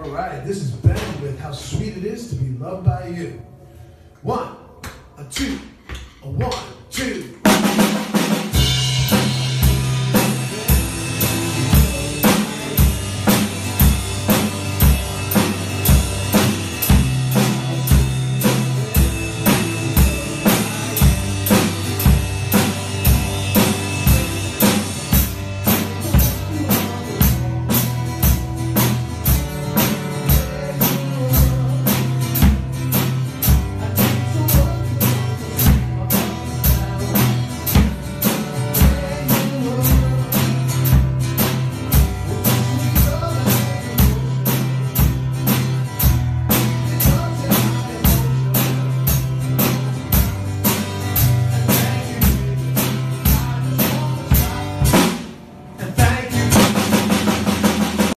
All right, this is Ben with How Sweet It Is to Be Loved by You. 1, a 2, a 1, 2.